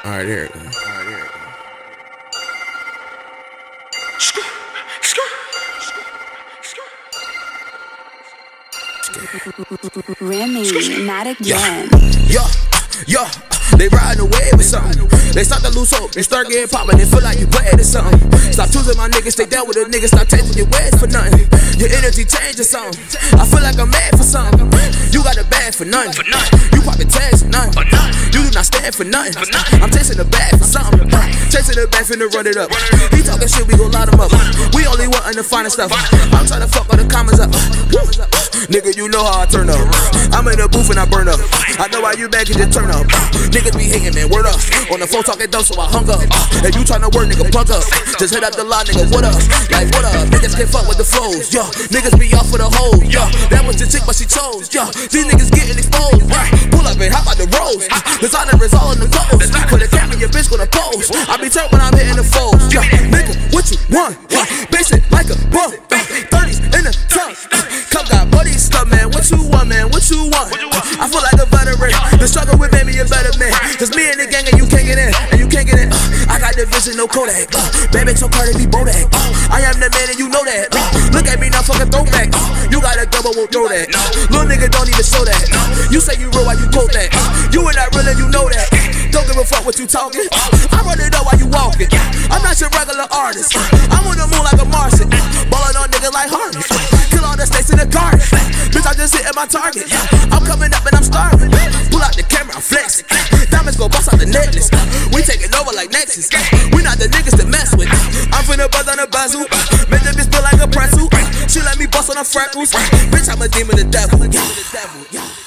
Alright, here it goes. Remy, not again. Yo, they riding away with something. They start to lose hope, they start getting poppin', they feel like you bad or something. Stop choosing my niggas, stay down with the niggas, stop changing your ways for nothing. Your energy change or something. I feel like I'm mad for something. You got a bag for nothing. You poppin' tags for nothing. You do not stand for nothing. I'm chasing the bag for something. Chasing the bag finna run it up. He talking shit, we gon' line him up. We only wantin' the finest stuff. I'm tryna fuck all the commas up. Nigga, you know how I turn up. I'm in the booth and I burn up. I know why you mad, cause you turn up. Niggas be hating, man, word up. On the phone talking dumb, so I hung up. If you tryna work, nigga, plug up. Just hit up the line, nigga, what up? Like, what up? Niggas can't fuck with the flows, yo. Niggas be off for the hoes, yo. That was the chick, but she chose, yo. These niggas getting exposed, pull up and hop out the roads. Designer is all in the clothes. Put a camera, your bitch gonna pose. I be turned when I'm hitting the foes, yo. Nigga, what you want? Basic like a bum. 30s in the tongue. Come got buddy stuff, man. What you want, man? What you want? I feel like a veteran. The struggle with made me a better man. Cause me and the gang and you can't get in. And you can't get in. I got the vision, no Kodak. Baby, so Cardi B Bodak. I am the man and you know that. Look at me now, fucking throwback. You got a gun but won't throw that. Little nigga don't even show that. You say you real, why you quote that? You and that real and you know that. Don't give a fuck what you talking. I run it up while you walking. I'm not your regular artist. I'm on the moon like a Martian. Ballin' on niggas like Harvey. Kill all the snakes in the garden. Bitch, I just hitting my target. I'm coming up and I'm starving. Pull out the camera, I'm flexing. Diamonds go bust out the necklace. We taking over like Nexus. We not the niggas to mess with. I'm finna buzz on the bazoo. Make the bitch feel like a pretzel. She let me bust on her freckles. Bitch, I'm a demon, the devil.